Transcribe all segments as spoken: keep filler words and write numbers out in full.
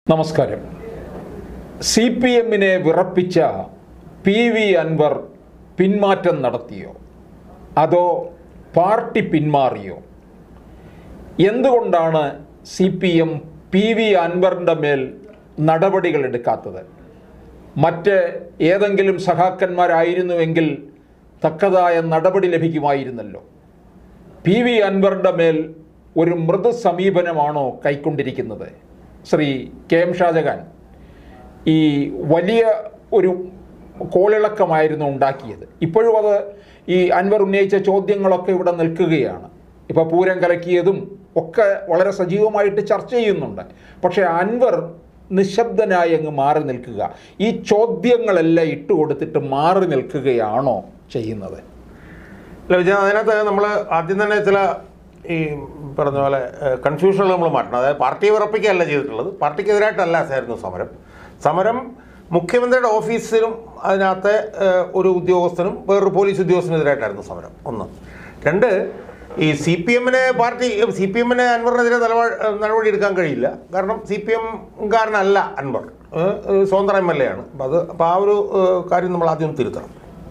നമസ്കാരം. C P എമ്മിനെ വിറപ്പിച്ച പി വി അൻവർ പിന്മാറ്റം നടത്തിയോ അതോ പാർട്ടി പിന്മാറിയോ? എന്തുകൊണ്ടാണ് C P M P V അൻവറിൻ്റെ മേൽ നടപടികൾ എടുക്കാത്തത്? മറ്റ് ഏതെങ്കിലും സഖാക്കന്മാരായിരുന്നുവെങ്കിൽ തക്കതായ നടപടി ലഭിക്കുമായിരുന്നല്ലോ. പി വി അൻവറിൻ്റെ മേൽ ഒരു മൃദു സമീപനമാണോ കൈക്കൊണ്ടിരിക്കുന്നത്? ശ്രീ കെ എം ഷാജഹാൻ ഈ വലിയ ഒരു കോളിളക്കമായിരുന്നു ഉണ്ടാക്കിയത്. ഇപ്പോഴും അത് ഈ അൻവർ ഉന്നയിച്ച ചോദ്യങ്ങളൊക്കെ ഇവിടെ നിൽക്കുകയാണ്. ഇപ്പോൾ പൂരം കലക്കിയതും ഒക്കെ വളരെ സജീവമായിട്ട് ചർച്ച ചെയ്യുന്നുണ്ട്. പക്ഷേ അൻവർ നിശബ്ദനായി അങ്ങ് മാറി നിൽക്കുക, ഈ ചോദ്യങ്ങളെല്ലാം ഇട്ടുകൊടുത്തിട്ട് മാറി നിൽക്കുകയാണോ ചെയ്യുന്നത്? അല്ല വിജയ, അതിനകത്ത് നമ്മൾ ആദ്യം തന്നെ ചില ഈ പറഞ്ഞ പോലെ കൺഫ്യൂഷനുകൾ നമ്മൾ മാറ്റണം. അതായത് പാർട്ടിയെ ഉറപ്പിക്കുകയല്ല ചെയ്തിട്ടുള്ളത്, പാർട്ടിക്കെതിരായിട്ടല്ല ആയിരുന്നു സമരം. സമരം മുഖ്യമന്ത്രിയുടെ ഓഫീസിലും അതിനകത്തെ ഒരു ഉദ്യോഗസ്ഥനും വേറൊരു പോലീസ് ഉദ്യോഗസ്ഥനെതിരായിട്ടായിരുന്നു സമരം. ഒന്ന്. രണ്ട്, ഈ സി പി എമ്മിനെ പാർട്ടി സി പി എമ്മിനെ അൻവറിനെതിരെ നിലപാട് നടപടി എടുക്കാൻ കഴിയില്ല. കാരണം സി പി എംകാരനല്ല അൻവർ, സ്വതന്ത്ര എം എൽ എ ആണ്. അപ്പം അത് അപ്പോൾ ആ ഒരു കാര്യം നമ്മൾ ആദ്യം തിരുത്തണം.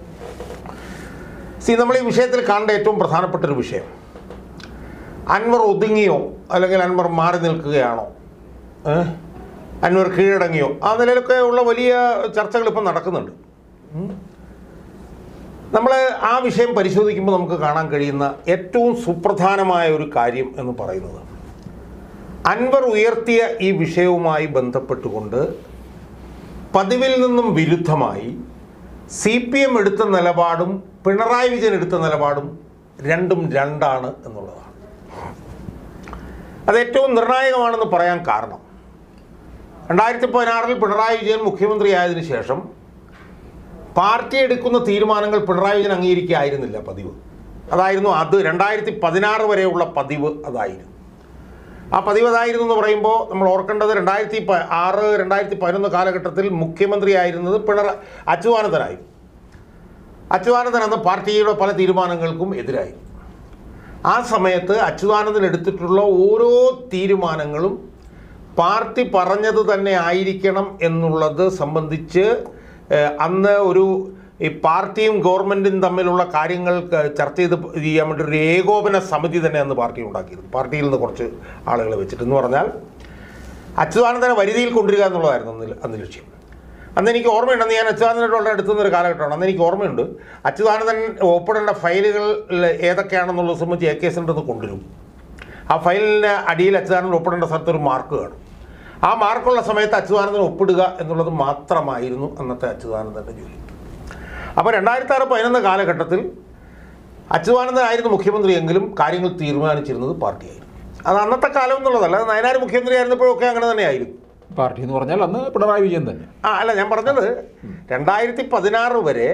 സി നമ്മൾ ഈ വിഷയത്തിൽ കാണേണ്ട ഏറ്റവും പ്രധാനപ്പെട്ടൊരു വിഷയം, അൻവർ ഒതുങ്ങിയോ അല്ലെങ്കിൽ അൻവർ മാറി നിൽക്കുകയാണോ, അൻവർ കീഴടങ്ങിയോ, ആ നിലയിലൊക്കെ ഉള്ള വലിയ ചർച്ചകൾ ഇപ്പം നടക്കുന്നുണ്ട്. നമ്മൾ ആ വിഷയം പരിശോധിക്കുമ്പോൾ നമുക്ക് കാണാൻ കഴിയുന്ന ഏറ്റവും സുപ്രധാനമായ ഒരു കാര്യം എന്ന് പറയുന്നത്, അൻവർ ഉയർത്തിയ ഈ വിഷയവുമായി ബന്ധപ്പെട്ടുകൊണ്ട് പതിവിൽ നിന്നും വിരുദ്ധമായി സി പി എം എടുത്ത നിലപാടും പിണറായി വിജയൻ എടുത്ത നിലപാടും രണ്ടും രണ്ടാണ് എന്നുള്ളതാണ്. അത് ഏറ്റവും നിർണായകമാണെന്ന് പറയാൻ കാരണം, രണ്ടായിരത്തി പതിനാറിൽ പിണറായി വിജയൻ മുഖ്യമന്ത്രിയായതിനു ശേഷം പാർട്ടി എടുക്കുന്ന തീരുമാനങ്ങൾ പിണറായി വിജയൻ അംഗീകരിക്കുകയായിരുന്നില്ല പതിവ്. അതായിരുന്നു അത് രണ്ടായിരത്തി പതിനാറ് വരെയുള്ള പതിവ് അതായിരുന്നു. ആ പതിവ് അതായിരുന്നു എന്ന് പറയുമ്പോൾ നമ്മൾ ഓർക്കേണ്ടത്, രണ്ടായിരത്തി പ ആറ് രണ്ടായിരത്തി പതിനൊന്ന് കാലഘട്ടത്തിൽ മുഖ്യമന്ത്രിയായിരുന്നത് പിണറായി അച്യുതാനന്ദനായിരുന്നു. അച്യുതാനന്ദൻ അന്ന് പാർട്ടിയുടെ പല തീരുമാനങ്ങൾക്കും എതിരായി. ആ സമയത്ത് അച്യുതാനന്ദൻ എടുത്തിട്ടുള്ള ഓരോ തീരുമാനങ്ങളും പാർട്ടി പറഞ്ഞത് തന്നെ ആയിരിക്കണം എന്നുള്ളത് സംബന്ധിച്ച് അന്ന് ഒരു ഈ പാർട്ടിയും ഗവൺമെൻറ്റും തമ്മിലുള്ള കാര്യങ്ങൾ ചർച്ച ചെയ്ത് ചെയ്യാൻ വേണ്ടി ഒരു ഏകോപന സമിതി തന്നെ അന്ന് പാർട്ടി ഉണ്ടാക്കിയിരുന്നു, പാർട്ടിയിൽ നിന്ന് കുറച്ച് ആളുകളെ വെച്ചിട്ട്. എന്ന് പറഞ്ഞാൽ അച്യുതാനന്ദനെ വരുതിയിൽ കൊണ്ടുവരിക എന്നുള്ളതായിരുന്നു അന്ന് അന്ന് ലക്ഷ്യം. അന്ന് എനിക്ക് ഓർമ്മയുണ്ടെന്ന്, ഞാൻ അച്യുതാനന്ദനോട് വളരെ അടുത്തുനിന്നൊരു കാലഘട്ടമാണ്. അന്ന് എനിക്ക് ഓർമ്മയുണ്ട്, അച്യുതാനന്ദൻ ഒപ്പിടേണ്ട ഫയലുകൾ ഏതൊക്കെയാണെന്നുള്ളത് സംബന്ധിച്ച് എ കെ സെൻ്ററിൽ നിന്ന് കൊണ്ടുവരും. ആ ഫയലിൻ്റെ അടിയിൽ അച്യുതാനന്ദൻ ഒപ്പിടേണ്ട സ്ഥലത്ത് ഒരു മാർക്ക് കാണും. ആ മാർക്കുള്ള സമയത്ത് അച്യുതാനന്ദൻ ഒപ്പിടുക എന്നുള്ളത് മാത്രമായിരുന്നു അന്നത്തെ അച്യുതാനന്ദൻ്റെ ജോലി. അപ്പോൾ രണ്ടായിരത്തി ആറ് പതിനൊന്ന് കാലഘട്ടത്തിൽ അച്യുതാനന്ദനായിരുന്നു മുഖ്യമന്ത്രിയെങ്കിലും കാര്യങ്ങൾ തീരുമാനിച്ചിരുന്നത് പാർട്ടിയായിരുന്നു. അത് അന്നത്തെ കാലം എന്നുള്ളതല്ല, അത് നയനാർ മുഖ്യമന്ത്രി ആയിരുന്നപ്പോഴൊക്കെ അങ്ങനെ തന്നെയായിരുന്നു. പാർട്ടി എന്ന് പറഞ്ഞാൽ അന്ന് പിണറായി വിജയൻ തന്നെ. ആ അല്ല, ഞാൻ പറഞ്ഞത് രണ്ടായിരത്തി പതിനാറ് വരെ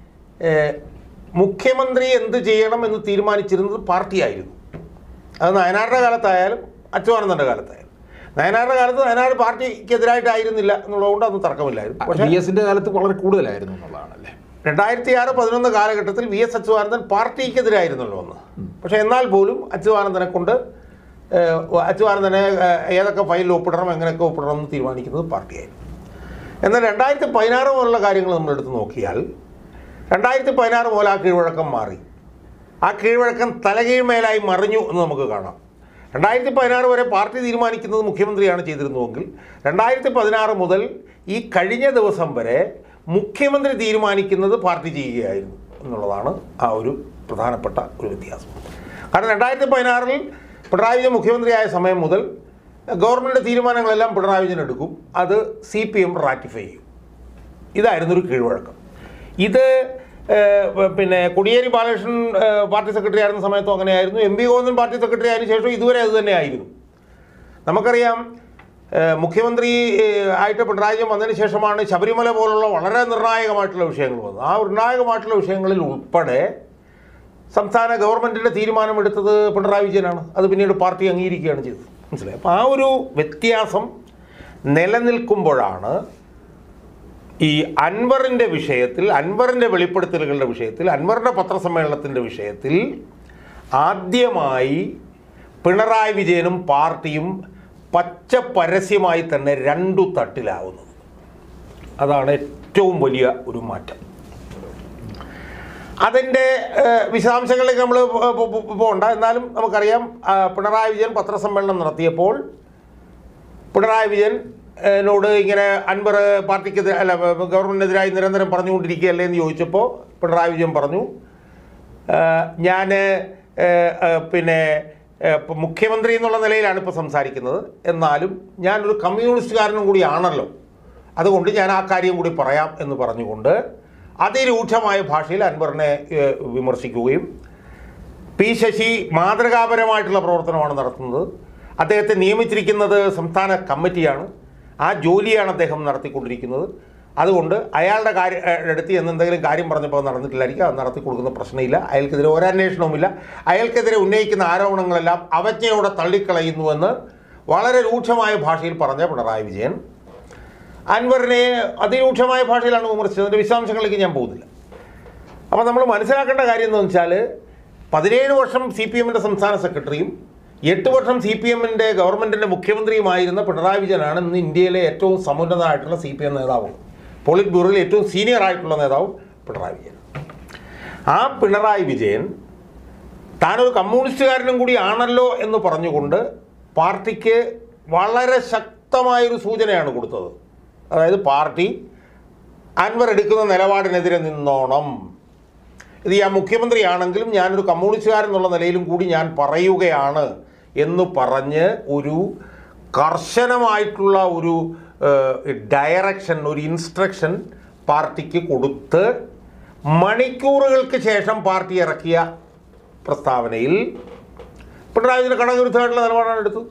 മുഖ്യമന്ത്രി എന്ത് ചെയ്യണം എന്ന് തീരുമാനിച്ചിരുന്നത് പാർട്ടിയായിരുന്നു. അത് നയനാരുടെ കാലത്തായാലും അച്യുതാനന്ദൻ്റെ കാലത്തായാലും. നയനാരുടെ കാലത്ത് നയനാർ പാർട്ടിക്കെതിരായിട്ടായിരുന്നില്ല എന്നുള്ളതുകൊണ്ട് അന്ന് തർക്കമില്ലായിരുന്നു. പക്ഷേ വി എസിൻ്റെ കാലത്ത് വളരെ കൂടുതലായിരുന്നു എന്നുള്ളതാണല്ലേ. രണ്ടായിരത്തി ആറ് പതിനൊന്ന് കാലഘട്ടത്തിൽ വി എസ് അച്യുതാനന്ദൻ പാർട്ടിക്കെതിരായിരുന്നല്ലോ ഒന്ന്. പക്ഷേ എന്നാൽ പോലും അച്യുതാനന്ദനെ കൊണ്ട് അച്യുതാനന്ദനെ ഏതൊക്കെ ഫയലിൽ ഒപ്പിടണം, എങ്ങനെയൊക്കെ ഒപ്പിടണം എന്ന് തീരുമാനിക്കുന്നത് പാർട്ടിയായിരുന്നു. എന്നാൽ രണ്ടായിരത്തി പതിനാറ് മുതലുള്ള കാര്യങ്ങൾ നമ്മൾ എടുത്ത് നോക്കിയാൽ, രണ്ടായിരത്തി പതിനാറ് മുതൽ ആ കീഴ്വഴക്കം മാറി. ആ കീഴ്വഴക്കം തലകീഴ്മേലായി മറിഞ്ഞു എന്ന് നമുക്ക് കാണാം. രണ്ടായിരത്തി പതിനാറ് വരെ പാർട്ടി തീരുമാനിക്കുന്നത് മുഖ്യമന്ത്രിയാണ് ചെയ്തിരുന്നുവെങ്കിൽ രണ്ടായിരത്തി പതിനാറ് മുതൽ ഈ കഴിഞ്ഞ ദിവസം വരെ മുഖ്യമന്ത്രി തീരുമാനിക്കുന്നത് പാർട്ടി ചെയ്യുകയായിരുന്നു എന്നുള്ളതാണ് ആ ഒരു പ്രധാനപ്പെട്ട ഒരു വ്യത്യാസം. കാരണം രണ്ടായിരത്തി പതിനാറിൽ പിണറായി വിജയൻ മുഖ്യമന്ത്രിയായ സമയം മുതൽ ഗവൺമെൻറ് തീരുമാനങ്ങളെല്ലാം പിണറായി വിജയൻ എടുക്കും, അത് സി പി എം റാറ്റിഫൈ ചെയ്യും. ഇതായിരുന്നൊരു കീഴ്വഴക്കം. ഇത് പിന്നെ കോടിയേരി ബാലകൃഷ്ണൻ പാർട്ടി സെക്രട്ടറി ആയിരുന്ന സമയത്തും അങ്ങനെയായിരുന്നു. M P Govindan party secretary ആയതിനു ശേഷം ഇതുവരെ അത് തന്നെയായിരുന്നു. നമുക്കറിയാം, മുഖ്യമന്ത്രി ആയിട്ട് പിണറായി വിജയൻ വന്നതിന് ശേഷമാണ് ശബരിമല പോലുള്ള വളരെ നിർണായകമായിട്ടുള്ള വിഷയങ്ങൾ വന്നത്. ആ നിർണായകമായിട്ടുള്ള വിഷയങ്ങളിൽ ഉൾപ്പെടെ സംസ്ഥാന ഗവൺമെൻറ്റിൻ്റെ തീരുമാനമെടുത്തത് പിണറായി വിജയനാണ്. അത് പിന്നീട് പാർട്ടി അംഗീകരിക്കുകയാണ് ചെയ്തത്. മനസ്സിലായി? അപ്പോൾ ആ ഒരു വ്യത്യാസം നിലനിൽക്കുമ്പോഴാണ് ഈ അൻവറിൻ്റെ വിഷയത്തിൽ, അൻവറിൻ്റെ വെളിപ്പെടുത്തലുകളുടെ വിഷയത്തിൽ, അൻവറിൻ്റെ പത്രസമ്മേളനത്തിൻ്റെ വിഷയത്തിൽ ആദ്യമായി പിണറായി വിജയനും പാർട്ടിയും പച്ച പരസ്യമായി തന്നെ രണ്ടു തട്ടിലാവുന്നത്. അതാണ് ഏറ്റവും വലിയ ഒരു മാറ്റം. അതിൻ്റെ വിശദാംശങ്ങളിലേക്ക് നമ്മൾ പോകണ്ട. എന്നാലും നമുക്കറിയാം, പിണറായി വിജയൻ പത്രസമ്മേളനം നടത്തിയപ്പോൾ പിണറായി വിജയൻ എന്നോട് ഇങ്ങനെ അൻവർ പാർട്ടിക്കെതിരെ അല്ല ഗവൺമെൻറ്റിനെതിരായി നിരന്തരം പറഞ്ഞുകൊണ്ടിരിക്കുകയല്ലേ എന്ന് ചോദിച്ചപ്പോൾ പിണറായി വിജയൻ പറഞ്ഞു, ഞാൻ പിന്നെ മുഖ്യമന്ത്രി എന്നുള്ള നിലയിലാണ് ഇപ്പോൾ സംസാരിക്കുന്നത്, എന്നാലും ഞാനൊരു കമ്മ്യൂണിസ്റ്റുകാരനും കൂടിയാണല്ലോ, അതുകൊണ്ട് ഞാൻ ആ കാര്യം കൂടി പറയാം എന്ന് പറഞ്ഞുകൊണ്ട് അതിരൂക്ഷമായ ഭാഷയിൽ അൻവറിനെ വിമർശിക്കുകയും പി ശശി മാതൃകാപരമായിട്ടുള്ള പ്രവർത്തനമാണ് നടത്തുന്നത്, അദ്ദേഹത്തെ നിയമിച്ചിരിക്കുന്നത് സംസ്ഥാന കമ്മിറ്റിയാണ്, ആ ജോലിയാണ് അദ്ദേഹം നടത്തിക്കൊണ്ടിരിക്കുന്നത്, അതുകൊണ്ട് അയാളുടെ കാര്യം എടുത്ത് എന്തെങ്കിലും കാര്യം പറഞ്ഞപ്പോൾ നടന്നിട്ടില്ലായിരിക്കും, അത് നടത്തി കൊടുക്കുന്ന പ്രശ്നമില്ല, അയാൾക്കെതിരെ ഒരന്വേഷണവുമില്ല, അയാൾക്കെതിരെ ഉന്നയിക്കുന്ന ആരോപണങ്ങളെല്ലാം അവജ്ഞയോടെ തള്ളിക്കളയുന്നുവെന്ന് വളരെ രൂക്ഷമായ ഭാഷയിൽ പറഞ്ഞ പിണറായി വിജയൻ അൻവറിനെ അതിരൂക്ഷമായ ഭാഷയിലാണ് വിമർശിച്ചത്. അതിൻ്റെ വിശദാംശങ്ങളിലേക്ക് ഞാൻ പോകുന്നില്ല. അപ്പോൾ നമ്മൾ മനസ്സിലാക്കേണ്ട കാര്യം എന്ന് വെച്ചാൽ, പതിനേഴ് വർഷം സി പി എമ്മിൻ്റെ സംസ്ഥാന സെക്രട്ടറിയും എട്ട് വർഷം സി പി എമ്മിൻ്റെ ഗവൺമെൻറ്റിൻ്റെ മുഖ്യമന്ത്രിയുമായിരുന്ന പിണറായി വിജയനാണ് ഇന്ന് ഇന്ത്യയിലെ ഏറ്റവും സമുന്നതനായിട്ടുള്ള സി പി എം നേതാവ്. പോളിറ്റ് ബ്യൂറോയിൽ ഏറ്റവും സീനിയർ ആയിട്ടുള്ള നേതാവും പിണറായി വിജയൻ. ആ പിണറായി വിജയൻ താനൊരു കമ്മ്യൂണിസ്റ്റുകാരനും കൂടി ആണല്ലോ എന്ന് പറഞ്ഞുകൊണ്ട് പാർട്ടിക്ക് വളരെ ശക്തമായൊരു സൂചനയാണ് കൊടുത്തത്. അതായത് പാർട്ടി അൻവർ എടുക്കുന്ന നിലപാടിനെതിരെ നിന്നോണം, ഇത് ഞാൻ മുഖ്യമന്ത്രിയാണെങ്കിലും ഞാനൊരു കമ്മ്യൂണിസ്റ്റുകാരൻ എന്നുള്ള നിലയിലും കൂടി ഞാൻ പറയുകയാണ് എന്ന് പറഞ്ഞ് ഒരു കർശനമായിട്ടുള്ള ഒരു ഡയറക്ഷൻ, ഒരു ഇൻസ്ട്രക്ഷൻ പാർട്ടിക്ക് കൊടുത്ത് മണിക്കൂറുകൾക്ക് ശേഷം പാർട്ടി ഇറക്കിയ പ്രസ്താവനയിൽ പിണറായി വിജയൻ കടകവിരുദ്ധമായിട്ടുള്ള നിലപാടാണ് എടുത്തത്.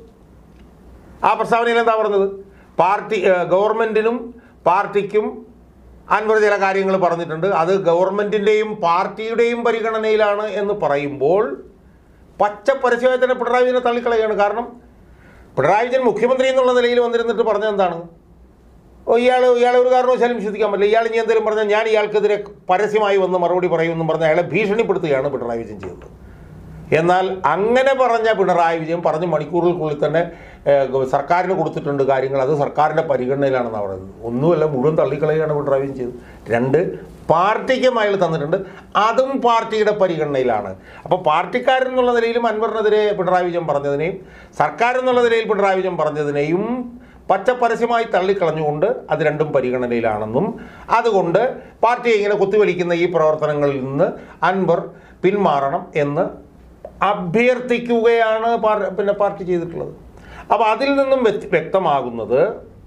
ആ പ്രസ്താവനയിൽ എന്താ പറഞ്ഞത്? പാർട്ടി ഗവൺമെൻറ്റിനും പാർട്ടിക്കും അൻവർ ചില കാര്യങ്ങൾ പറഞ്ഞിട്ടുണ്ട്, അത് ഗവൺമെൻറ്റിൻ്റെയും പാർട്ടിയുടെയും പരിഗണനയിലാണ് എന്ന് പറയുമ്പോൾ പച്ച പരസ്യമായി തന്നെ പിണറായി വിജയനെ തള്ളിക്കളയാണ്. കാരണം പിണറായി വിജയൻ മുഖ്യമന്ത്രി എന്നുള്ള നിലയിൽ വന്നിരുന്നിട്ട് പറഞ്ഞത് എന്താണ്? ഓ ഇയാൾ ഇയാളെ ഒരു കാരണവശാലും വിശ്വസിക്കാൻ പറ്റില്ല, ഇയാൾ ഇനി എന്തെങ്കിലും പറഞ്ഞാൽ ഞാൻ ഇയാൾക്കെതിരെ പരസ്യമായി വന്ന് മറുപടി പറയുമെന്നും പറഞ്ഞ് അയാളെ ഭീഷണിപ്പെടുത്തുകയാണ് പിണറായി വിജയൻ ചെയ്തത്. എന്നാൽ അങ്ങനെ പറഞ്ഞ പിണറായി വിജയൻ പറഞ്ഞ് മണിക്കൂറുകൾക്കുള്ളിൽ തന്നെ സർക്കാരിന് കൊടുത്തിട്ടുണ്ട് കാര്യങ്ങൾ, അത് സർക്കാരിൻ്റെ പരിഗണനയിലാണെന്ന് പറയുന്നത്. ഒന്നുമല്ല, മുഴുവൻ തള്ളിക്കളയുകയാണ് പിണറായി വിജയൻ ചെയ്തത്. രണ്ട്, പാർട്ടിക്കും അയാൾ തന്നിട്ടുണ്ട്, അതും പാർട്ടിയുടെ പരിഗണനയിലാണ്. അപ്പോൾ പാർട്ടിക്കാരൻ എന്നുള്ള നിലയിലും അൻവറിനെതിരെ പിണറായി വിജയൻ പറഞ്ഞതിനെയും സർക്കാർ എന്നുള്ള നിലയിൽ പിണറായി വിജയൻ പറഞ്ഞതിനെയും പച്ച പരസ്യമായി തള്ളിക്കളഞ്ഞുകൊണ്ട് അത് രണ്ടും പരിഗണനയിലാണെന്നും അതുകൊണ്ട് പാർട്ടിയെ ഇങ്ങനെ കുത്തിവലിക്കുന്ന ഈ പ്രവർത്തനങ്ങളിൽ നിന്ന് അൻവർ പിന്മാറണം എന്ന് അഭ്യർത്ഥിക്കുകയാണ് പിന്നെ പാർട്ടി ചെയ്തിട്ടുള്ളത്. അപ്പോൾ അതിൽ നിന്നും വ്യക്തമാകുന്നത്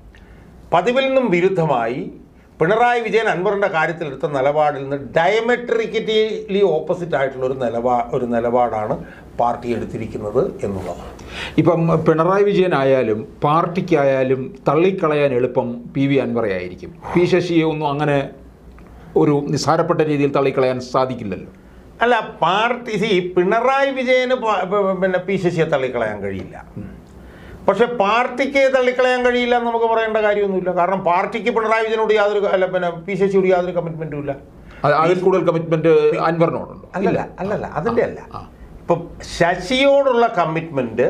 പതിവിൽ നിന്നും വിരുദ്ധമായി പിണറായി വിജയൻ അൻവറിൻ്റെ കാര്യത്തിലെടുത്ത നിലപാടിൽ നിന്ന് ഡയമെട്രിക്കലി ഓപ്പോസിറ്റ് ആയിട്ടുള്ള ഒരു നിലപാ ഒരു നിലപാടാണ് പാർട്ടി എടുത്തിരിക്കുന്നത് എന്നുള്ളതാണ്. ഇപ്പം പിണറായി വിജയനായാലും പാർട്ടിക്കായാലും തള്ളിക്കളയാൻ എളുപ്പം പി വി അൻവറെ ആയിരിക്കും. പി ശശിയെ ഒന്നും അങ്ങനെ ഒരു നിസ്സാരപ്പെട്ട രീതിയിൽ തള്ളിക്കളയാൻ സാധിക്കില്ലല്ലോ. അല്ല, പാർട്ടി സി പിണറായി വിജയന് പിന്നെ പി ശശിയെ തള്ളിക്കളയാൻ കഴിയില്ല, പക്ഷെ പാർട്ടിക്ക് തള്ളിക്കളയാൻ കഴിയില്ല എന്ന് നമുക്ക് പറയേണ്ട കാര്യമൊന്നുമില്ല. കാരണം പാർട്ടിക്ക് പിണറായി വിജയനോട് യാതൊരു അല്ല പിന്നെ പി ശശിയോട് യാതൊരു കമ്മിറ്റ്മെൻറ്റും ഇല്ല. അതിൽ കൂടുതൽ കമ്മിറ്റ്മെൻറ്റ് അൻവറിനോടുണ്ട്. അല്ലല്ല അല്ലല്ല അതിൻ്റെ അല്ല. ഇപ്പം ശശിയോടുള്ള കമ്മിറ്റ്മെൻറ്റ്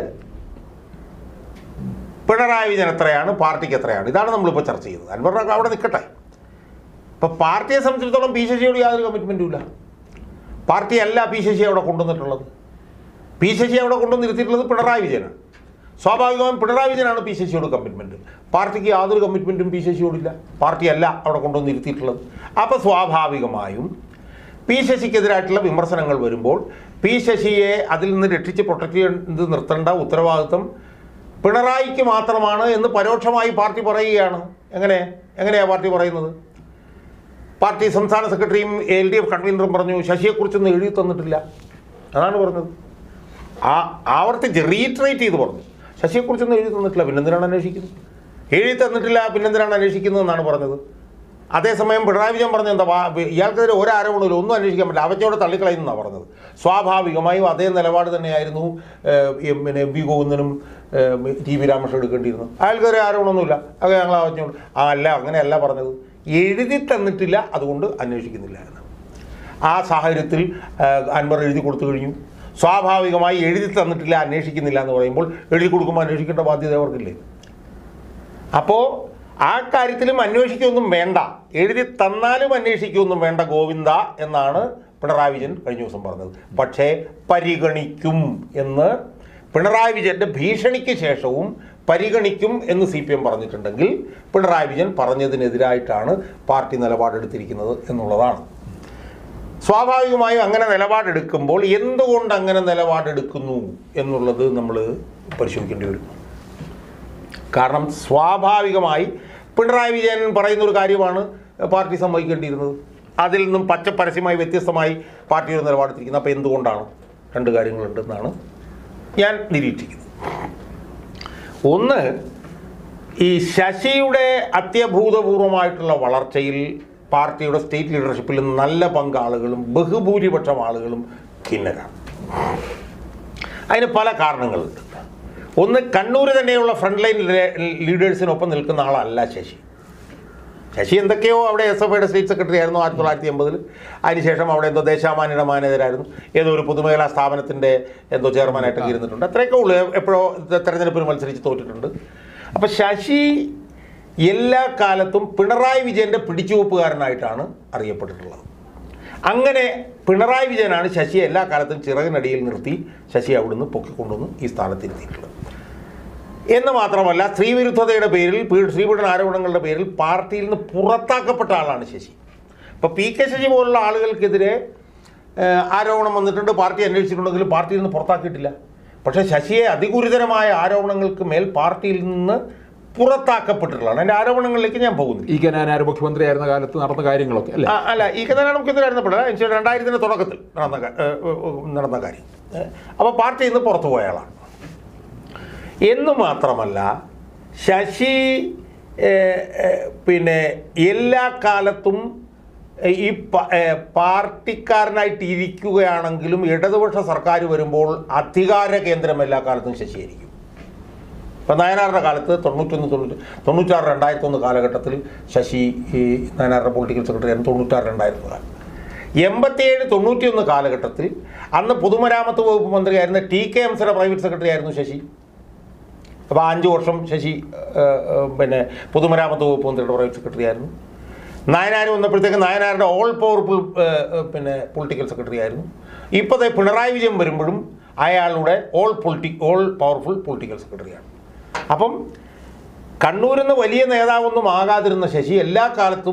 പിണറായി വിജയൻ എത്രയാണ്, പാർട്ടിക്ക് എത്രയാണ്, ഇതാണ് നമ്മളിപ്പോൾ ചർച്ച ചെയ്യുന്നത്. അൻവറിനൊക്കെ അവിടെ നിൽക്കട്ടെ. ഇപ്പം പാർട്ടിയെ സംബന്ധിച്ചിടത്തോളം പി ശശിയോട് യാതൊരു കമ്മിറ്റ്മെൻറ്റും ഇല്ല. പാർട്ടിയല്ല പി ശശിയെ അവിടെ കൊണ്ടുവന്നിട്ടുള്ളത്. പി ശശിയെ അവിടെ കൊണ്ടുവന്നിരുത്തിയിട്ടുള്ളത് പിണറായി വിജയനാണ്. സ്വാഭാവികമായും പിണറായി വിജയനാണ് പി ശശിയോട് കമ്മിറ്റ്മെൻറ്റ്. പാർട്ടിക്ക് യാതൊരു കമ്മിറ്റ്മെൻറ്റും പി ശശിയോടില്ല. പാർട്ടിയല്ല അവിടെ കൊണ്ടുവന്നിരുത്തിയിട്ടുള്ളത്. അപ്പോൾ സ്വാഭാവികമായും പി ശശിക്കെതിരായിട്ടുള്ള വിമർശനങ്ങൾ വരുമ്പോൾ പി ശശിയെ അതിൽ നിന്ന് രക്ഷിച്ച് പ്രൊട്ടക്ട് ചെയ്ത് നിർത്തേണ്ട ഉത്തരവാദിത്വം പിണറായിക്ക് മാത്രമാണ് എന്ന് പരോക്ഷമായി പാർട്ടി പറയുകയാണ്. എങ്ങനെ എങ്ങനെയാണ് പാർട്ടി പറയുന്നത്? പാർട്ടി സംസ്ഥാന സെക്രട്ടറിയും എൽ ഡി എഫ് കൺവീനറും പറഞ്ഞു ശശിയെക്കുറിച്ചൊന്നും എഴുതി തന്നിട്ടില്ല, അതാണ് പറഞ്ഞത്. ആ ആവർത്തിച്ച് റീട്രേറ്റ് ചെയ്ത് പറഞ്ഞു ശശിയെക്കുറിച്ചൊന്നും എഴുതി തന്നിട്ടില്ല, പിന്നെന്തിനാണ് അന്വേഷിക്കുന്നത്? എഴുതി തന്നിട്ടില്ല, പിന്നെന്തിനാണ് അന്വേഷിക്കുന്നതെന്നാണ് പറഞ്ഞത്. അതേസമയം പിണറായി വിജയൻ പറഞ്ഞത് എന്താ? ഇയാൾക്കെതിരെ ഒരു ആരോപണമില്ല, ഒന്നും അന്വേഷിക്കാൻ പറ്റില്ല, അവറ്റോടെ തള്ളിക്കളയുന്നതാണ് പറഞ്ഞത്. സ്വാഭാവികമായും അതേ നിലപാട് തന്നെയായിരുന്നു പിന്നെ എം വി ഗോവിന്ദനും ടി വി രാമകൃഷ്ണൻ എടുക്കേണ്ടിയിരുന്നത്. അയാൾക്കെതിരെ ആരോപണമൊന്നുമില്ല, അത് ഞങ്ങൾ അവറ്റോട് ആ അല്ല അങ്ങനെയല്ല പറഞ്ഞത്, എഴുതി തന്നിട്ടില്ല, അതുകൊണ്ട് അന്വേഷിക്കുന്നില്ല എന്ന്. ആ സാഹചര്യത്തിൽ അൻവർ എഴുതി കൊടുത്തു കഴിഞ്ഞു. സ്വാഭാവികമായി എഴുതി തന്നിട്ടില്ല, അന്വേഷിക്കുന്നില്ല എന്ന് പറയുമ്പോൾ എഴുതി കൊടുക്കുമ്പോൾ അന്വേഷിക്കേണ്ട ബാധ്യത അവർക്കില്ലേ? അപ്പോൾ ആ കാര്യത്തിലും അന്വേഷിക്കുകയൊന്നും വേണ്ട, എഴുതി തന്നാലും അന്വേഷിക്കുകയൊന്നും വേണ്ട ഗോവിന്ദ എന്നാണ് പിണറായി വിജയൻ കഴിഞ്ഞ ദിവസം പറഞ്ഞത്. പക്ഷേ പരിഗണിക്കും എന്ന് പിണറായി വിജയൻ്റെ ഭീഷണിക്ക് ശേഷവും പരിഗണിക്കും എന്ന് സി പി എം പറഞ്ഞിട്ടുണ്ടെങ്കിൽ പിണറായി വിജയൻ പറഞ്ഞതിനെതിരായിട്ടാണ് പാർട്ടി നിലപാടെടുത്തിരിക്കുന്നത് എന്നുള്ളതാണ്. സ്വാഭാവികമായും അങ്ങനെ നിലപാടെടുക്കുമ്പോൾ എന്തുകൊണ്ട് അങ്ങനെ നിലപാടെടുക്കുന്നു എന്നുള്ളത് നമ്മൾ പരിശോധിക്കേണ്ടി വരും. കാരണം സ്വാഭാവികമായി പിണറായി വിജയൻ പറയുന്ന ഒരു കാര്യമാണ് പാർട്ടി സമ്മതിക്കേണ്ടിയിരുന്നത്. അതിൽ നിന്നും പച്ചപ്പരസ്യമായി വ്യത്യസ്തമായി പാർട്ടി ഒരു നിലപാടെടുത്തിരിക്കുന്നത്. അപ്പോൾ എന്തുകൊണ്ടാണ്? രണ്ട് കാര്യങ്ങളുണ്ടെന്നാണ് ഞാൻ നിരീക്ഷിക്കുന്നത്. ഒന്ന്, ഈ ശശിയുടെ അത്യഭൂതപൂർവമായിട്ടുള്ള വളർച്ചയിൽ പാർട്ടിയുടെ സ്റ്റേറ്റ് ലീഡർഷിപ്പിൽ നല്ല പങ്കാളുകളും ബഹുഭൂരിപക്ഷം ആളുകളും ഖിന്നരാണ്. അതിന് പല കാരണങ്ങളുണ്ട്. ഒന്ന്, കണ്ണൂർ തന്നെയുള്ള ഫ്രണ്ട് ലൈൻ ലീഡേഴ്സിനൊപ്പം നിൽക്കുന്ന ആളല്ല ശശി. ശശി എന്തൊക്കെയോ അവിടെ എസ് എഫ് ഐയുടെ സ്റ്റേറ്റ് സെക്രട്ടറി ആയിരുന്നു ആയിരത്തി തൊള്ളായിരത്തി എൺപതിൽ. അതിനുശേഷം അവിടെ എന്തോ ദേശാമാനിയുടെ മാനേജരായിരുന്നു, ഏതോ ഒരു പൊതുമേഖലാ സ്ഥാപനത്തിൻ്റെ എന്തോ ചെയർമാനായിട്ടൊക്കെ ഇരുന്നിട്ടുണ്ട്. അത്രയൊക്കെ ഉള്ളൂ. എപ്പോഴോ തെരഞ്ഞെടുപ്പിൽ മത്സരിച്ച് തോറ്റിട്ടുണ്ട്. അപ്പോൾ ശശി എല്ലാ കാലത്തും പിണറായി വിജയൻ്റെ പിടിച്ചുവെപ്പുകാരനായിട്ടാണ് അറിയപ്പെട്ടിട്ടുള്ളത്. അങ്ങനെ പിണറായി വിജയനാണ് ശശിയെ എല്ലാ കാലത്തും ചിറകിനടിയിൽ നിർത്തി ശശി അവിടുന്ന് പൊക്കിക്കൊണ്ടുവന്ന് ഈ സ്ഥാനത്തിരുത്തിയിട്ടുള്ളത്. എന്ന് മാത്രമല്ല, സ്ത്രീവിരുദ്ധതയുടെ പേരിൽ, സ്ത്രീപീഡന ആരോപണങ്ങളുടെ പേരിൽ പാർട്ടിയിൽ നിന്ന് പുറത്താക്കപ്പെട്ട ആളാണ് ശശി. ഇപ്പോൾ പി കെ ശശി പോലുള്ള ആളുകൾക്കെതിരെ ആരോപണം വന്നിട്ടുണ്ട്, പാർട്ടി അന്വേഷിച്ചിട്ടുണ്ടെങ്കിലും പാർട്ടിയിൽ നിന്ന് പുറത്താക്കിയിട്ടില്ല. പക്ഷേ ശശിയെ അതിഗുരുതരമായ ആരോപണങ്ങൾക്ക് മേൽ പാർട്ടിയിൽ നിന്ന് പുറത്താക്കപ്പെട്ടിട്ടുള്ളതാണ്. എൻ്റെ ആരോപണങ്ങളിലേക്ക് ഞാൻ പോകുന്നു. ഈ കനാനാർ മുഖ്യമന്ത്രിയായിരുന്ന കാലത്ത് നടന്ന കാര്യങ്ങളൊക്കെ അല്ലേ? അല്ല, ഈ കനാനാർ മുഖ്യമന്ത്രിയായിരുന്നപ്പോഴല്ല, രണ്ടായിരത്തിൻ്റെ തുടക്കത്തിൽ നടന്ന നടന്ന കാര്യം. അപ്പോൾ പാർട്ടിയിൽ നിന്ന് പുറത്തു പോയ ആളാണ്. എന്നു മാത്രമല്ല, ശശി പിന്നെ എല്ലാ കാലത്തും ഈ പാർട്ടിക്കാരനായിട്ട് ഇരിക്കുകയാണെങ്കിലും ഇടതുപക്ഷ സർക്കാർ വരുമ്പോൾ അധികാര കേന്ദ്രം എല്ലാ കാലത്തും ശശിയായിരിക്കും. ഇപ്പം നയനാറുടെ കാലത്ത് തൊണ്ണൂറ്റൊന്ന് തൊണ്ണൂറ്റി തൊണ്ണൂറ്റാറ് രണ്ടായിരത്തി ഒന്ന് കാലഘട്ടത്തിൽ ശശി ഈ നയനാറുടെ പൊളിറ്റിക്കൽ സെക്രട്ടറി ആയിരുന്നു. തൊണ്ണൂറ്റാറ് രണ്ടായിരത്തി കാലം എൺപത്തിയേഴ് തൊണ്ണൂറ്റിയൊന്ന് കാലഘട്ടത്തിൽ അന്ന് പൊതുമരാമത്ത് വകുപ്പ് മന്ത്രിയായിരുന്ന ടി കെ എംസിയുടെ പ്രൈവറ്റ് സെക്രട്ടറി ആയിരുന്നു ശശി. അപ്പോൾ അഞ്ച് വർഷം ശശി പിന്നെ പൊതുമരാമത്ത് വകുപ്പ് മന്ത്രിയുടെ പ്രൈവറ്റ് സെക്രട്ടറി ആയിരുന്നു. നായനാർ വന്നപ്പോഴത്തേക്ക് നായനാരുടെ ഓൾ പവർഫുൾ പിന്നെ പൊളിറ്റിക്കൽ സെക്രട്ടറി ആയിരുന്നു. ഇപ്പോഴത്തെ പിണറായി വിജയൻ വരുമ്പോഴും അയാളുടെ ഓൾ പൊളിറ്റി ഓൾ പവർഫുൾ പൊളിറ്റിക്കൽ സെക്രട്ടറിയാണ്. അപ്പം കണ്ണൂരിൽ നിന്ന് വലിയ നേതാവൊന്നും ആകാതിരുന്ന ശശി എല്ലാ കാലത്തും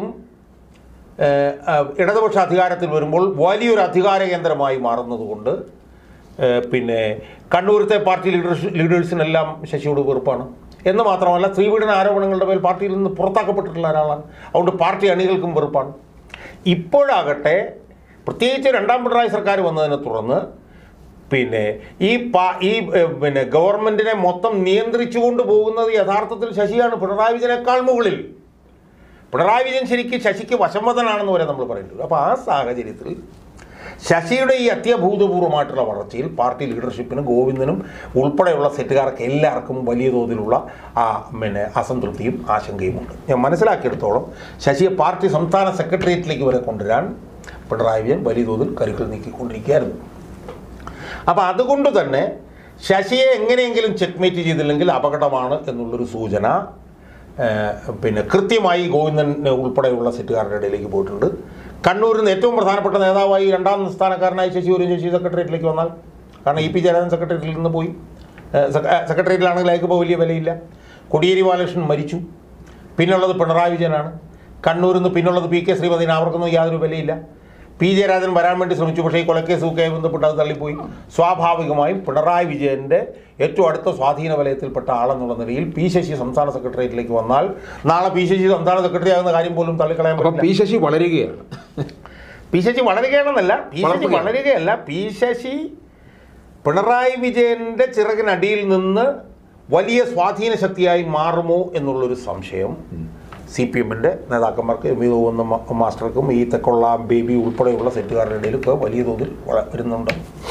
ഇടതുപക്ഷ അധികാരത്തിൽ വരുമ്പോൾ വലിയൊരു അധികാര കേന്ദ്രമായി മാറുന്നതുകൊണ്ട് പിന്നെ കണ്ണൂരത്തെ പാർട്ടി ലീഡേഴ്സ് ലീഡേഴ്സിനെല്ലാം ശശിയോട് വെറുപ്പാണ്. എന്ന് മാത്രമല്ല, സ്ത്രീപീഡന ആരോപണങ്ങളുടെ മേൽ പാർട്ടിയിൽ നിന്ന് പുറത്താക്കപ്പെട്ടിട്ടുള്ള ഒരാളാണ്. അതുകൊണ്ട് പാർട്ടി അണികൾക്കും വെറുപ്പാണ്. ഇപ്പോഴാകട്ടെ, പ്രത്യേകിച്ച് രണ്ടാം പിണറായി സർക്കാർ വന്നതിനെ തുടർന്ന് പിന്നെ ഈ പാ ഈ പിന്നെ ഗവൺമെൻറ്റിനെ മൊത്തം നിയന്ത്രിച്ചു കൊണ്ട് പോകുന്നത് യഥാർത്ഥത്തിൽ ശശിയാണ്, പിണറായി വിജയനേക്കാൾ മുകളിൽ. പിണറായി വിജയൻ ശരിക്കും ശശിക്ക് വശംവദനാണെന്ന് വരെ നമ്മൾ പറയുന്നുണ്ട്. അപ്പോൾ ആ സാഹചര്യത്തിൽ ശശിയുടെ ഈ അത്യഭൂതപൂർവമായിട്ടുള്ള വളർച്ചയിൽ പാർട്ടി ലീഡർഷിപ്പിനും ഗോവിന്ദനും ഉൾപ്പെടെയുള്ള സെറ്റുകാർക്ക് എല്ലാവർക്കും വലിയ തോതിലുള്ള ആ പിന്നെ അസംതൃപ്തിയും ആശങ്കയുമുണ്ട്. ഞാൻ മനസ്സിലാക്കിയെടുത്തോളം ശശിയെ പാർട്ടി സംസ്ഥാന സെക്രട്ടേറിയറ്റിലേക്ക് വരെ കൊണ്ടുവരാൻ പിണറായി വിജയൻ വലിയ തോതിൽ കരുക്കൾ നീക്കിക്കൊണ്ടിരിക്കുകയായിരുന്നു. അപ്പോൾ അതുകൊണ്ട് തന്നെ ശശിയെ എങ്ങനെയെങ്കിലും ചെക്ക്മേറ്റ് ചെയ്തില്ലെങ്കിൽ അപകടമാണ് എന്നുള്ളൊരു സൂചന പിന്നെ കൃത്യമായി ഗോവിന്ദൻ ഉൾപ്പെടെയുള്ള സെറ്റുകാരുടെ ഇടയിലേക്ക് പോയിട്ടുണ്ട്. കണ്ണൂരിൽ നിന്ന് ഏറ്റവും പ്രധാനപ്പെട്ട നേതാവായി രണ്ടാം സ്ഥാനക്കാരനായി ശശി ഒരു ശശി സെക്രട്ടേറിയറ്റിലേക്ക് വന്നാൽ, കാരണം ഇ പി ജയരാജൻ സെക്രട്ടേറിയറ്റിൽ നിന്ന് പോയി, സെക്രട്ടേറിയറ്റിലാണെങ്കിൽ അയാൾക്ക് വലിയ വിലയില്ല. കോടിയേരി ബാലകൃഷ്ണൻ മരിച്ചു. പിന്നുള്ളത് പിണറായി വിജയനാണ്. കണ്ണൂരിൽ നിന്ന് പിന്നുള്ളത് പി കെ ശ്രീമതിന്, അവർക്കൊന്നും യാതൊരു വിലയില്ല. പി ജയരാജൻ വരാൻ വേണ്ടി ശ്രമിച്ചു, പക്ഷേ ഈ കൊലക്കേസുമൊക്കെ ബന്ധപ്പെട്ട് അത് തള്ളിപ്പോയി. സ്വാഭാവികമായും പിണറായി വിജയൻ്റെ ഏറ്റവും അടുത്ത സ്വാധീന വലയത്തിൽപ്പെട്ട ആളെന്നുള്ള നിലയിൽ പി ശശി സംസ്ഥാന സെക്രട്ടേറിയറ്റിലേക്ക് വന്നാൽ നാളെ പി ശശി സംസ്ഥാന സെക്രട്ടറി ആകുന്ന കാര്യം പോലും തള്ളിക്കളയാൻ പറ്റില്ല. പി ശശി വളരുകയാണ്. പി ശശി വളരുകയാണെന്നല്ല, പി ശശി വളരുകയല്ല, പി ശശി പിണറായി വിജയൻ്റെ ചിറകിനടിയിൽ നിന്ന് വലിയ സ്വാധീന ശക്തിയായി മാറുമോ എന്നുള്ളൊരു സംശയം സി പി എമ്മിൻ്റെ നേതാക്കന്മാർക്ക്, എം വി തോന്നുന്ന മാസ്റ്റർക്കും ഈ തെക്കുള്ള ബേബി ഉൾപ്പെടെയുള്ള സെറ്റുകാരുടെ ഇടയിലൊക്കെ വലിയ തോതിൽ വരുന്നുണ്ട്.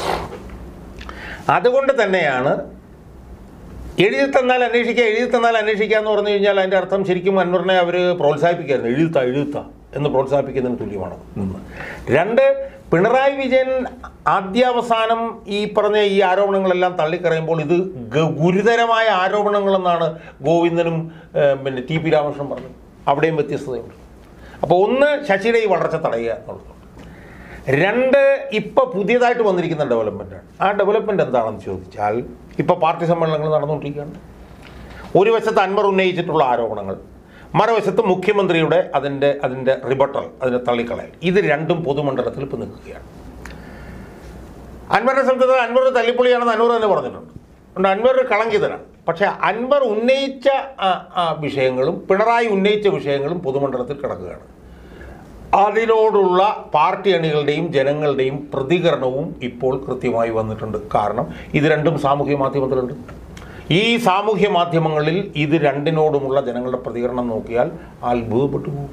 അതുകൊണ്ട് തന്നെയാണ് എഴുതി തന്നാൽ അന്വേഷിക്കുക, എഴുതി തന്നാൽ അന്വേഷിക്കുക എന്ന് പറഞ്ഞു കഴിഞ്ഞാൽ അതിൻ്റെ അർത്ഥം ശരിക്കും അൻവറിനെ അവർ പ്രോത്സാഹിപ്പിക്കായിരുന്നു. എഴുതുത്ത എഴുതുത്ത എന്ന് പ്രോത്സാഹിപ്പിക്കുന്നതിന് തുല്യമാണ്. ഒന്ന്. രണ്ട്, പിണറായി വിജയൻ ആദ്യാവസാനം ഈ പറഞ്ഞ ഈ ആരോപണങ്ങളെല്ലാം തള്ളിക്കറിയുമ്പോൾ ഇത് ഗുരുതരമായ ആരോപണങ്ങളെന്നാണ് ഗോവിന്ദനും പിന്നെ ടി പി രാമകൃഷ്ണൻ പറഞ്ഞത്. അവിടെയും വ്യത്യസ്തതയുണ്ട്. അപ്പോൾ ഒന്ന്, ശശിയുടെ ഈ വളർച്ച തടയുക എന്നുള്ളത്. രണ്ട്, ഇപ്പോൾ പുതിയതായിട്ട് വന്നിരിക്കുന്ന ഡെവലപ്മെൻറ്റാണ്. ആ ഡെവലപ്മെൻറ്റ് എന്താണെന്ന് ചോദിച്ചാൽ, ഇപ്പോൾ പാർട്ടി സമ്മേളനങ്ങൾ നടന്നുകൊണ്ടിരിക്കുകയാണ്. ഒരു വശത്ത് അൻവർ ഉന്നയിച്ചിട്ടുള്ള ആരോപണങ്ങൾ, മറുവശത്ത് മുഖ്യമന്ത്രിയുടെ അതിൻ്റെ അതിൻ്റെ റിബട്ടൽ, അതിൻ്റെ തള്ളിക്കളയൽ. ഇത് രണ്ടും പൊതുമണ്ഡലത്തിൽ ഇപ്പോൾ നിൽക്കുകയാണ്. അൻവറിനെ സംബന്ധിച്ച് അൻവർ തല്ലിപ്പൊളിയാണെന്ന് അൻവർ തന്നെ പറഞ്ഞിട്ടുണ്ട്. അതുകൊണ്ട് അൻവർ ഒരു കളങ്കിതനാണ്. പക്ഷേ അൻവർ ഉന്നയിച്ച വിഷയങ്ങളും പിണറായി ഉന്നയിച്ച വിഷയങ്ങളും പൊതുമണ്ഡലത്തിൽ കിടക്കുകയാണ്. അതിനോടുള്ള പാർട്ടി അണികളുടെയും ജനങ്ങളുടെയും പ്രതികരണവും ഇപ്പോൾ കൃത്യമായി വന്നിട്ടുണ്ട്. കാരണം ഇത് രണ്ടും സാമൂഹ്യ മാധ്യമത്തിലുണ്ട്. ഈ സാമൂഹ്യ മാധ്യമങ്ങളിൽ ഇത് രണ്ടിനോടുമുള്ള ജനങ്ങളുടെ പ്രതികരണം നോക്കിയാൽ അത്ഭുതപ്പെട്ടു പോകും.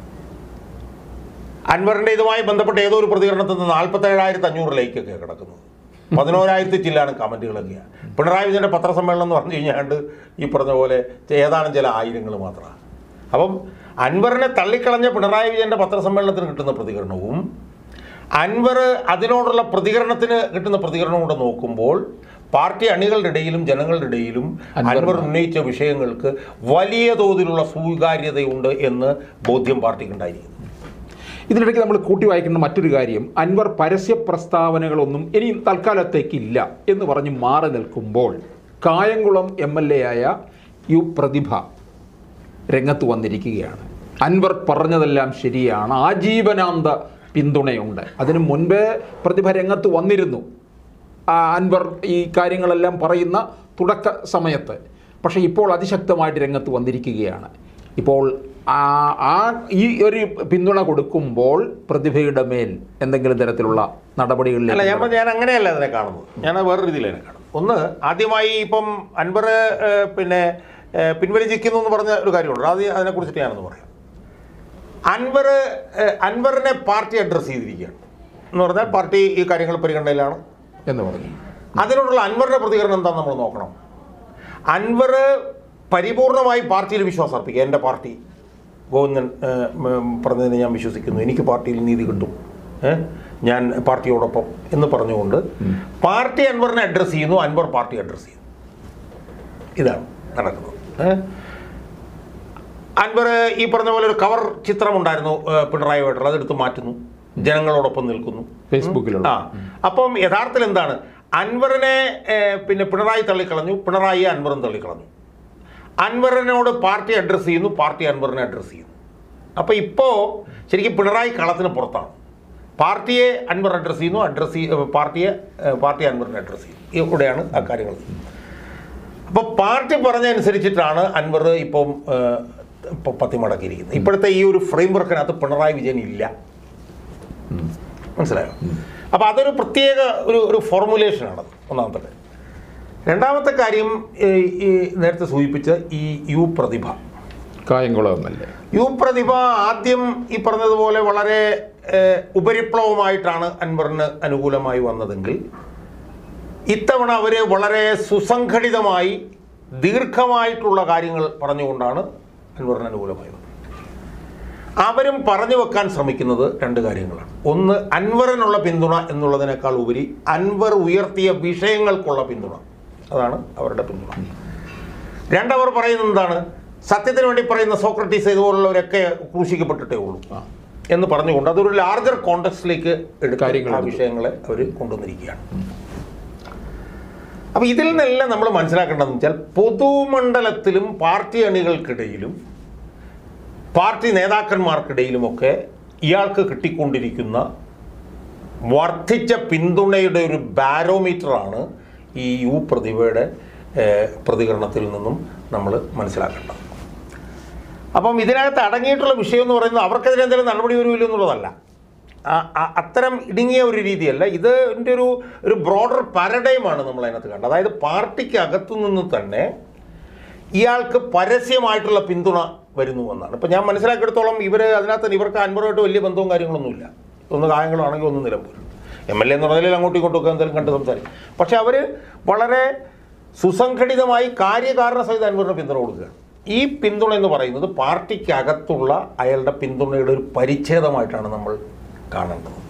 അൻവറിൻ്റെ ഇതുമായി ബന്ധപ്പെട്ട ഏതോ ഒരു പ്രതികരണത്തിൽ നിന്ന് നാൽപ്പത്തേഴായിരത്തി അഞ്ഞൂറ് ലൈക്കൊക്കെ കിടക്കുന്നത്, പതിനോരായിരത്തി ചില്ലാണ് കമൻറ്റുകളൊക്കെയാണ്. പിണറായി വിജയൻ്റെ പത്രസമ്മേളനം എന്ന് പറഞ്ഞു കഴിഞ്ഞാണ്ട് ഈ പറഞ്ഞ പോലെ ഏതാനും ചില ആയിരങ്ങൾ മാത്രമാണ്. അപ്പം അൻവറിനെ തള്ളിക്കളഞ്ഞ പിണറായി വിജയൻ്റെ പത്രസമ്മേളനത്തിന് കിട്ടുന്ന പ്രതികരണവും അൻവർ അതിനോടുള്ള പ്രതികരണത്തിന് കിട്ടുന്ന പ്രതികരണവും കൂടെ നോക്കുമ്പോൾ പാർട്ടി അണികളുടെ ഇടയിലും ജനങ്ങളുടെ ഇടയിലും അൻവർ ഉന്നയിച്ച വിഷയങ്ങൾക്ക് വലിയ തോതിലുള്ള സ്വീകാര്യതയുണ്ട് എന്ന് ബോധ്യം പാർട്ടിക്കുണ്ടായിരിക്കുന്നു. ഇതിനിടയ്ക്ക് നമ്മൾ കൂട്ടി വായിക്കുന്ന മറ്റൊരു കാര്യം, അൻവർ പരസ്യ പ്രസ്താവനകളൊന്നും ഇനി തൽക്കാലത്തേക്കില്ല എന്ന് പറഞ്ഞ് മാറി നിൽക്കുമ്പോൾ കായംകുളം എം എൽ എ ആയ യു പ്രതിഭ രംഗത്ത് വന്നിരിക്കുകയാണ്. അൻവർ പറഞ്ഞതെല്ലാം ശരിയാണ്, ആജീവനാന്ത പിന്തുണയുണ്ട്. അതിനു മുൻപേ പ്രതിഭ രംഗത്ത് വന്നിരുന്നു അൻവർ ഈ കാര്യങ്ങളെല്ലാം പറയുന്ന തുടക്ക സമയത്ത്. പക്ഷേ ഇപ്പോൾ അതിശക്തമായിട്ട് രംഗത്ത് വന്നിരിക്കുകയാണ്. ഇപ്പോൾ ആ ഈ ഒരു പിന്തുണ കൊടുക്കുമ്പോൾ പ്രതിഭയുടെ മേൽ എന്തെങ്കിലും തരത്തിലുള്ള നടപടികളിൽ അല്ല, ഞാൻ ഞാൻ അങ്ങനെയല്ല അതിനെ കാണുന്നത്. ഞാൻ വേറൊരു രീതിയിലാണ് കാണുന്നത്. ഒന്ന്, ആദ്യമായി ഇപ്പം അൻവർ പിന്നെ പിൻവലിച്ചിരിക്കുന്നു എന്ന് പറഞ്ഞ ഒരു കാര്യമുണ്ട്. അത് അതിനെക്കുറിച്ചിട്ട് ഞാനൊന്ന് പറയാം. അൻവർ അൻവറിനെ പാർട്ടി അഡ്രസ്സ് ചെയ്തിരിക്കുകയാണ് എന്ന് പറഞ്ഞാൽ പാർട്ടി ഈ കാര്യങ്ങൾ പരിഗണനയിലാണ് എന്ന് പറഞ്ഞു. അതിനോടുള്ള അൻവറിൻ്റെ പ്രതികരണം എന്താണെന്ന് നമ്മൾ നോക്കണം. അൻവർ പരിപൂർണമായി പാർട്ടിയിൽ വിശ്വാസം അർപ്പിക്കുക. എൻ്റെ പാർട്ടി ഗോവിന്ദൻ പറഞ്ഞതിനെ ഞാൻ വിശ്വസിക്കുന്നു, എനിക്ക് പാർട്ടിയിൽ നീതി കിട്ടും, ഞാൻ പാർട്ടിയോടൊപ്പം എന്ന് പറഞ്ഞുകൊണ്ട് പാർട്ടി അൻവറിനെ അഡ്രസ്സ് ചെയ്യുന്നു, അൻവർ പാർട്ടി അഡ്രസ്സ് ചെയ്യുന്നു. ഇതാണ് നടക്കുന്നത്. അൻവർ ഈ പറഞ്ഞ പോലെ ഒരു കവർ ചിത്രമുണ്ടായിരുന്നു പിണറായിയുമായിട്ടുള്ള, അതെടുത്ത് മാറ്റുന്നു, ജനങ്ങളോടൊപ്പം നിൽക്കുന്നു ഫേസ്ബുക്കിലുള്ള. ആ അപ്പം യഥാർത്ഥത്തിൽ എന്താണ്, അൻവറിനെ പിന്നെ പിണറായി തള്ളിക്കളഞ്ഞു, പിണറായിയെ അൻവറും തള്ളിക്കളഞ്ഞു. അൻവറിനോട് പാർട്ടി അഡ്രസ്സ് ചെയ്യുന്നു, പാർട്ടി അൻവറിനെ അഡ്രസ്സ് ചെയ്യുന്നു. അപ്പോൾ ഇപ്പോൾ ശരിക്കും പിണറായി കളത്തിന് പുറത്താണ്. പാർട്ടിയെ അൻവർ അഡ്രസ്സ് ചെയ്യുന്നു, അഡ്രസ്സ് പാർട്ടിയെ പാർട്ടി അൻവറിനെ അഡ്രസ്സ് ചെയ്യുന്നു. ഇവിടെയാണ് ആ കാര്യങ്ങൾ. അപ്പോൾ പാർട്ടി പറഞ്ഞതനുസരിച്ചിട്ടാണ് അൻവർ ഇപ്പം ഇപ്പോൾ പത്തിമടക്കിയിരിക്കുന്നത്. ഇപ്പോഴത്തെ ഈ ഒരു ഫ്രെയിം വർക്കിനകത്ത് പിണറായി വിജയൻ ഇല്ല, മനസ്സിലായോ? അപ്പോൾ അതൊരു പ്രത്യേക ഒരു ഒരു ഫോർമുലേഷനാണത്, ഒന്നാമത്തെ കാര്യം. രണ്ടാമത്തെ കാര്യം, ഈ നേരത്തെ സൂചിപ്പിച്ച ഈ യു പ്രതിഭ, കായംകുളമല്ലേ യു പ്രതിഭ ആദ്യം ഈ പറഞ്ഞതുപോലെ വളരെ ഉപരിപ്ലവമായിട്ടാണ് അൻവറിന് അനുകൂലമായി വന്നതെങ്കിൽ ഇത്തവണ അവർ വളരെ സുസംഘടിതമായി ദീർഘമായിട്ടുള്ള കാര്യങ്ങൾ പറഞ്ഞുകൊണ്ടാണ് അൻവറിന് അനുകൂലമായി വന്നത്. അവരും പറഞ്ഞു വെക്കാൻ ശ്രമിക്കുന്നത് രണ്ട് കാര്യങ്ങളാണ്. ഒന്ന്, അൻവറിനുള്ള പിന്തുണ എന്നുള്ളതിനേക്കാൾ ഉപരി അൻവർ ഉയർത്തിയ വിഷയങ്ങൾക്കുള്ള പിന്തുണ, അതാണ് അവരുടെ പിന്തുണ. രണ്ടവർ പറയുന്നത് എന്താണ്, സത്യത്തിന് വേണ്ടി പറയുന്ന സോക്രട്ടീസ് ഇതുപോലുള്ളവരൊക്കെ ക്രൂശിക്കപ്പെട്ടിട്ടേ ഉള്ളൂ എന്ന് പറഞ്ഞുകൊണ്ട് അതൊരു ലാർജർ കോണ്ടെക്സ്റ്റിലേക്ക് എടുക്കുന്ന വിഷയങ്ങളെ അവർ കൊണ്ടുവന്നിരിക്കുകയാണ്. അപ്പോൾ ഇതിൽ നിന്നെല്ലാം നമ്മൾ മനസ്സിലാക്കേണ്ടതെന്ന് വെച്ചാൽ പൊതുമണ്ഡലത്തിലും പാർട്ടി അണികൾക്കിടയിലും പാർട്ടി നേതാക്കന്മാർക്കിടയിലുമൊക്കെ ഇയാൾക്ക് കിട്ടിക്കൊണ്ടിരിക്കുന്ന വർദ്ധിച്ച പിന്തുണയുടെ ഒരു ബാരോമീറ്ററാണ് ഈ യു പ്രതിഭയുടെ പ്രതികരണത്തിൽ നിന്നും നമ്മൾ മനസ്സിലാക്കേണ്ടത്. അപ്പം ഇതിനകത്ത് അടങ്ങിയിട്ടുള്ള വിഷയം എന്ന് പറയുന്നത് അവർക്കെതിരെ എന്തെങ്കിലും നടപടി വരുമില്ല എന്നുള്ളതല്ല, അത്തരം ഇടുങ്ങിയ ഒരു രീതിയല്ല. ഇത് ഇതിൻ്റെ ഒരു ഒരു ബ്രോഡർ പാരഡൈമാണ് നമ്മൾ അതിനകത്ത് കണ്ടത്. അതായത് പാർട്ടിക്ക് അകത്തു നിന്ന് തന്നെ ഇയാൾക്ക് പരസ്യമായിട്ടുള്ള പിന്തുണ വരുന്നു എന്നാണ്. ഇപ്പം ഞാൻ മനസ്സിലാക്കിയെടുത്തോളം ഇവർ അതിനകത്ത് ഇവർക്ക് അൻവറുമായിട്ട് വലിയ ബന്ധവും കാര്യങ്ങളൊന്നുമില്ല. ഒന്ന് കായംകുളമാണെങ്കിൽ ഒന്ന് നിലമ്പൂർ എം എൽ എ എന്ന് പറഞ്ഞാൽ അങ്ങോട്ടും ഇങ്ങോട്ടും എന്തെങ്കിലും കണ്ട് സംസാരിക്കും. പക്ഷെ അവർ വളരെ സുസംഘടിതമായി കാര്യകാരണ സഹിതം അൻവറിന് പിന്തുണ കൊടുക്കുകയാണ്. ഈ പിന്തുണ എന്ന് പറയുന്നത് പാർട്ടിക്കകത്തുള്ള അയാളുടെ പിന്തുണയുടെ ഒരു പരിച്ഛേദമായിട്ടാണ് നമ്മൾ കാണേണ്ടത്.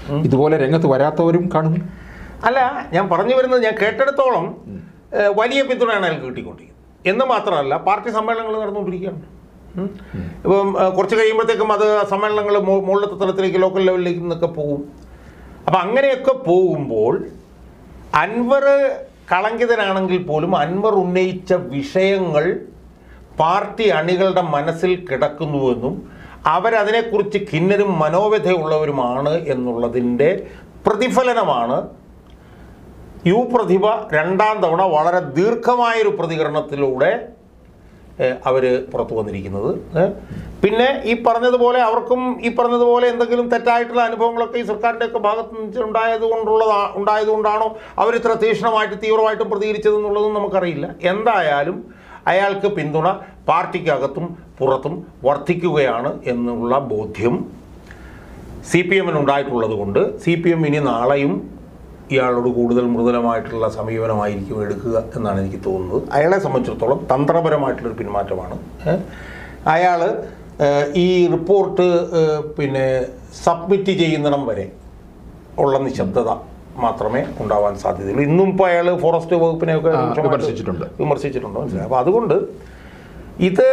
ഇതുപോലെ രംഗത്ത് വരാത്തവരും കാണും. അല്ല, ഞാൻ പറഞ്ഞു വരുന്നത്, ഞാൻ കേട്ടെടുത്തോളം വലിയ പിന്തുണയാണ് അയാൾക്ക് കിട്ടിക്കൊണ്ടിരിക്കുന്നത് എന്ന് മാത്രമല്ല, പാർട്ടി സമ്മേളനങ്ങൾ നടന്നുകൊണ്ടിരിക്കുകയാണ്. ഇപ്പം കുറച്ച് കഴിയുമ്പോഴത്തേക്കും അത് സമ്മേളനങ്ങൾ മുകളിലത്തെ തലത്തിലേക്ക്, ലോക്കൽ ലെവലിലേക്ക് നിന്നൊക്കെ പോകും. അപ്പം അങ്ങനെയൊക്കെ പോകുമ്പോൾ അൻവർ കളങ്കിതനാണെങ്കിൽ പോലും അൻവർ ഉന്നയിച്ച വിഷയങ്ങൾ പാർട്ടി അണികളുടെ മനസ്സിൽ കിടക്കുന്നുവെന്നും അവരതിനെക്കുറിച്ച് ഖിന്നരും മനോവ്യഥയുള്ളവരുമാണ് എന്നുള്ളതിൻ്റെ പ്രതിഫലനമാണ് യു പ്രതിഭ രണ്ടാം തവണ വളരെ ദീർഘമായൊരു പ്രതികരണത്തിലൂടെ അവർ പുറത്തു വന്നിരിക്കുന്നത്. പിന്നെ ഈ പറഞ്ഞതുപോലെ അവർക്കും ഈ പറഞ്ഞതുപോലെ എന്തെങ്കിലും തെറ്റായിട്ടുള്ള അനുഭവങ്ങളൊക്കെ ഈ സർക്കാരിൻ്റെയൊക്കെ ഭാഗത്ത് നിന്ന് ഉണ്ടായത് കൊണ്ടുള്ളതാ ഉണ്ടായതുകൊണ്ടാണോ അവർ ഇത്ര തീക്ഷ്ണമായിട്ട് തീവ്രമായിട്ടും പ്രതികരിച്ചതെന്നുള്ളതും നമുക്കറിയില്ല. എന്തായാലും അയാൾക്ക് പിന്തുണ പാർട്ടിക്കകത്തും പുറത്തും വർദ്ധിക്കുകയാണ് എന്നുള്ള ബോധ്യം സി പി എമ്മിനുണ്ടായിട്ടുള്ളത് കൊണ്ട് സി പി എം ഇനി നാളെയും ഇയാളോട് കൂടുതൽ മൃദുലമായിട്ടുള്ള സമീപനമായിരിക്കും എടുക്കുക എന്നാണ് എനിക്ക് തോന്നുന്നത്. അയാളെ സംബന്ധിച്ചിടത്തോളം തന്ത്രപരമായിട്ടുള്ളൊരു പിന്മാറ്റമാണ്. അയാൾ ഈ റിപ്പോർട്ട് പിന്നെ സബ്മിറ്റ് ചെയ്യുന്നിടം വരെ ഉള്ള നിശബ്ദത മാത്രമേ ഉണ്ടാവാൻ സാധ്യതയുള്ളൂ. ഇന്നും ഇപ്പോൾ അയാൾ ഫോറസ്റ്റ് വകുപ്പിനെയൊക്കെ വിമർശിച്ചിട്ടുണ്ട് വിമർശിച്ചിട്ടുണ്ട് മനസ്സിലായി. അപ്പോൾ അതുകൊണ്ട് ഇത്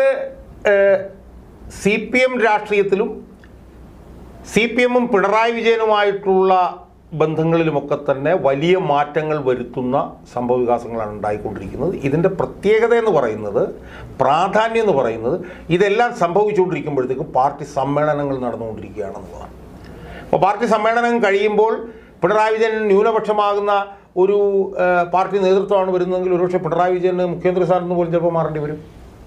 സി പി എം രാഷ്ട്രീയത്തിലും സി പി എമ്മും പിണറായി വിജയനുമായിട്ടുള്ള ബന്ധങ്ങളിലുമൊക്കെ തന്നെ വലിയ മാറ്റങ്ങൾ വരുത്തുന്ന സംഭവ വികാസങ്ങളാണ് ഉണ്ടായിക്കൊണ്ടിരിക്കുന്നത്. ഇതിൻ്റെ പ്രത്യേകത എന്ന് പറയുന്നത്, പ്രാധാന്യം എന്ന് പറയുന്നത്, ഇതെല്ലാം സംഭവിച്ചുകൊണ്ടിരിക്കുമ്പോഴത്തേക്കും പാർട്ടി സമ്മേളനങ്ങൾ നടന്നുകൊണ്ടിരിക്കുകയാണെന്നുള്ളതാണ്. അപ്പോൾ പാർട്ടി സമ്മേളനം കഴിയുമ്പോൾ പിണറായി വിജയൻ ന്യൂനപക്ഷമാകുന്ന ഒരു പാർട്ടി നേതൃത്വമാണ് വരുന്നതെങ്കിൽ ഒരുപക്ഷെ പിണറായി വിജയന് മുഖ്യമന്ത്രി സ്ഥാനത്ത് പോലും ചിലപ്പോൾ മാറേണ്ടി വരും.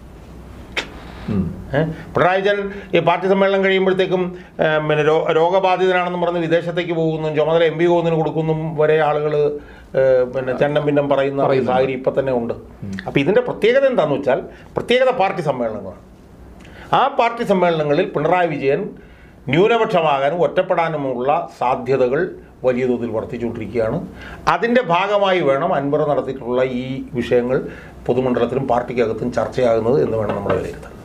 പിണറായി വിജയൻ ഈ പാർട്ടി സമ്മേളനം കഴിയുമ്പോഴത്തേക്കും പിന്നെ രോ രോഗബാധിതനാണെന്ന് പറഞ്ഞ് വിദേശത്തേക്ക് പോകുന്നു, ചുമതല എം പി ഗോവിന്ദന് കൊടുക്കുന്നു വരെ ആളുകൾ പിന്നെ ചന്നം ഭിന്നം പറയുന്ന സാഹചര്യം ഇപ്പം തന്നെ ഉണ്ട്. അപ്പോൾ ഇതിൻ്റെ പ്രത്യേകത എന്താണെന്ന് വെച്ചാൽ, പ്രത്യേകത പാർട്ടി സമ്മേളനങ്ങളാണ്. ആ പാർട്ടി സമ്മേളനങ്ങളിൽ പിണറായി വിജയൻ ന്യൂനപക്ഷമാകാനും ഒറ്റപ്പെടാനുമുള്ള സാധ്യതകൾ വലിയ തോതിൽ വർദ്ധിച്ചുകൊണ്ടിരിക്കുകയാണ്. അതിൻ്റെ ഭാഗമായി വേണം അൻവർ നടത്തിയിട്ടുള്ള ഈ വിഷയങ്ങൾ പൊതുമണ്ഡലത്തിലും പാർട്ടിക്കകത്തും ചർച്ചയാകുന്നത് എന്ന് വേണം നമ്മൾ വിലയിരുത്താൻ.